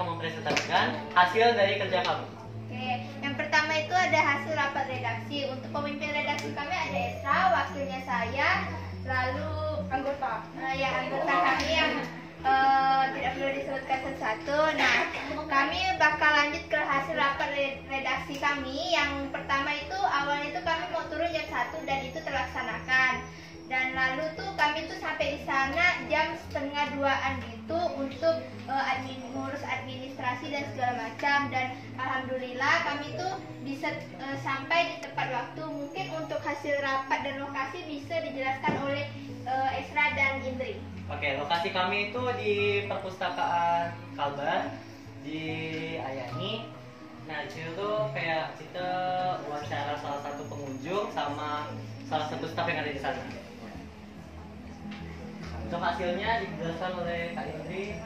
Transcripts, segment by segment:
akan mempresentasikan hasil dari kerja kami. Oke, yang pertama itu ada hasil rapat redaksi. Untuk pemimpin redaksi kami ada Esra, wakilnya saya, lalu anggota kami yang tidak perlu disebutkan satu-satu. Nah, kami bakal lanjut ke hasil rapat redaksi kami. Yang pertama itu awalnya itu kami mau turun jam 1 dan itu terlaksanakan. Dan lalu tuh kami tuh sampai di sana jam 1:30-an gitu untuk ngurus administrasi dan segala macam. Dan alhamdulillah kami tuh bisa sampai di tepat waktu. Mungkin untuk hasil rapat dan lokasi bisa dijelaskan oleh Esra dan Indri. Oke, lokasi kami itu di perpustakaan Kalbar di Ayani. Nah, di situ tuh kayak kita wawancara salah satu pengunjung sama salah satu staf yang ada di sana. Untuk hasilnya dijelaskan oleh Kak Indri.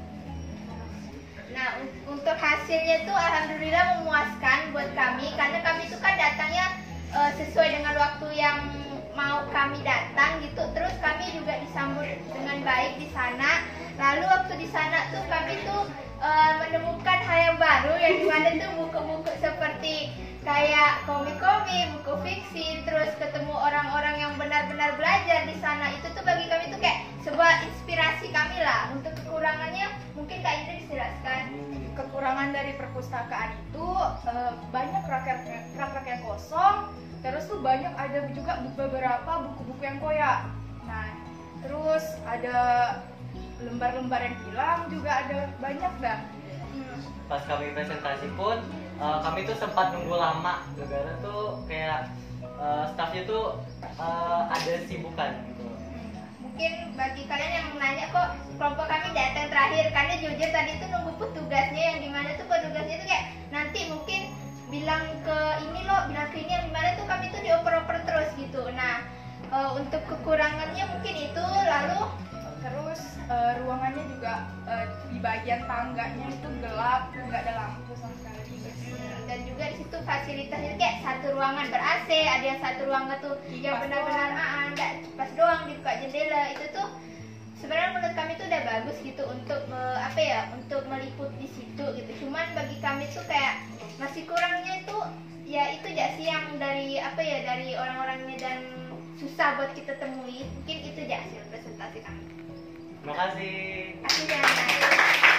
Nah, untuk hasilnya tuh alhamdulillah memuaskan buat kami karena kami tuh kan datangnya sesuai dengan waktu yang mau kami datang gitu. Terus kami juga disambut dengan baik di sana. Lalu waktu di sana tuh kami tuh menemukan hal yang baru yang dimana tuh buku-buku seperti kayak komik-komik, buku fiksi, terus ketemu orang-orang yang benar-benar belajar di sana. Itu tuh bagi kami tuh kayak sebuah inspirasi kami lah. Untuk kekurangannya mungkin Kak Indri dijelaskan. Kekurangan dari perpustakaan itu banyak rak-rak yang kosong. Terus tuh banyak ada juga beberapa buku-buku yang koyak. Nah, terus ada lembar-lembar yang hilang juga ada banyak dah. Pas kami presentasi pun kami tuh sempat nunggu lama gara-gara tuh kayak stafnya tuh ada sibukan gitu. Mungkin bagi kalian yang nanya kok kelompok kami datang terakhir, karena jujur tadi tuh nunggu petugasnya yang dimana tuh petugasnya tuh kayak nanti mungkin bilang ke ini loh, bilang ke ini, yang dimana tuh kami tuh dioper-oper terus gitu. Nah, untuk kekurangannya mungkin itu. Lalu Terus ruangannya juga di bagian tangganya itu gelap, nggak ada lampu sama sekali. dan juga di situ fasilitasnya kayak satu ruangan ber-AC, ada yang satu ruangan tuh yang benar-benar nggak pas doang dibuka jendela. Itu tuh sebenarnya menurut kami tuh udah bagus gitu untuk untuk meliput di situ gitu. Cuman bagi kami tuh kayak masih kurangnya itu ya itu aja sih yang dari dari orang-orangnya dan susah buat kita temui. Mungkin itu aja hasil presentasi kami. Terima kasih. Terima kasih.